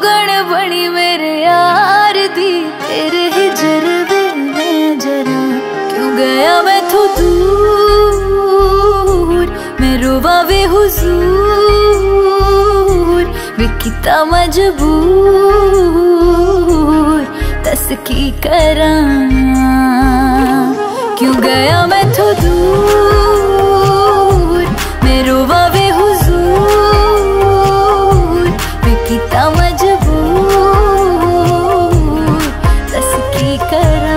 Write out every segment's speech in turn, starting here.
सौगण बनी मेरे यार दी, तेरे ही जरबे में जरा क्यों गया मैं तो दूर, मैं रोवा वे हुजूर वे किता मजबूर, दस की करा क्यों गया मैं तो दूर, मैं रोवा वे हुजूर वे किता मजबूर, दस की करा।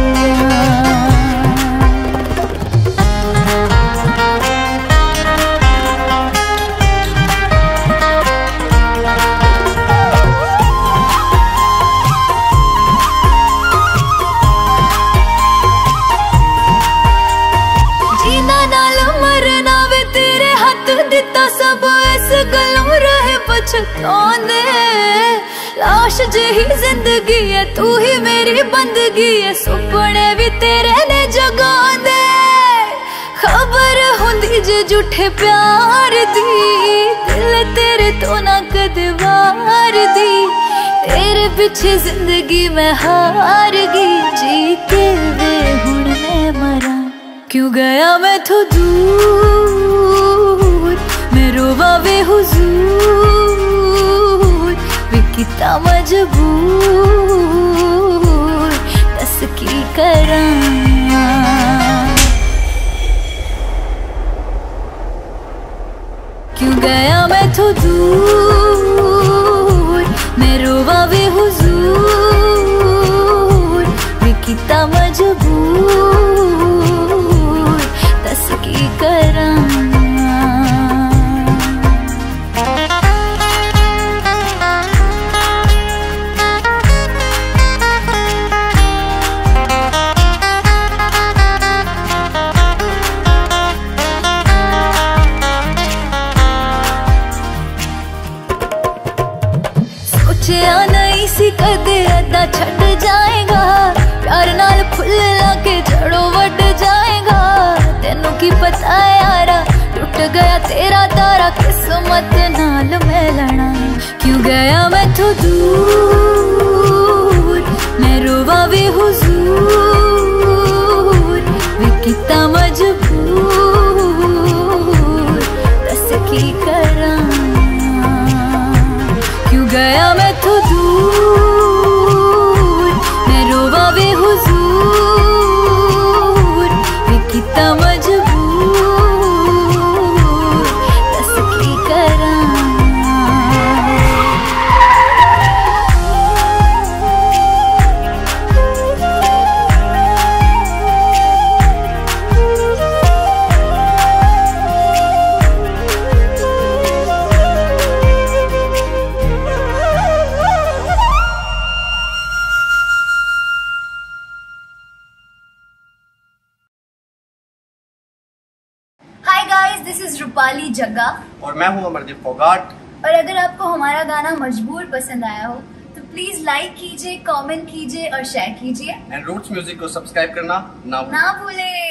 सब इस गलों रहे पछताने, लाश जही जिंदगी है तू ही मेरी बंदगी है, सुपने भी तेरे ने जगांदे, खबर हुंदी जे झूठे प्यार दी, दिल तेरे तो ना कदे वार दी, तेरे पीछे जिंदगी में हार गई, जी के वे हुण मैं मरा क्यों गया मैं तो दूर, मैं रोवा वे हुजूर वे किता मजबूर, दस की करा। क्यों गया मैं तो दूर, मैं रोवा वे हुजूर वे किता मजबूर, दस की करा। नहीं सी कदे अदा छट जाएगा, प्यार नाल फुल लाके जड़ों वट जाएगा, तेनू की पता है यारा टूट गया तेरा तारा, किस्मत नाल मिलना क्यों गया मैं तो दूर, मैं रोवा वे हुजूर वे किता मजबूर, दस की करा। क्यों गया मैं तो दूर, मैं रोवा वे हुजूर वे किता मजबूर, दस की करा। Hi guys, this is Rupali Jagga और मैं हूं अमरदीप फोगाट। और अगर आपको हमारा गाना मजबूर पसंद आया हो तो प्लीज लाइक कीजिए, कमेंट कीजिए और शेयर कीजिए, एंड रूट्स म्यूजिक को सब्सक्राइब करना ना भूलें।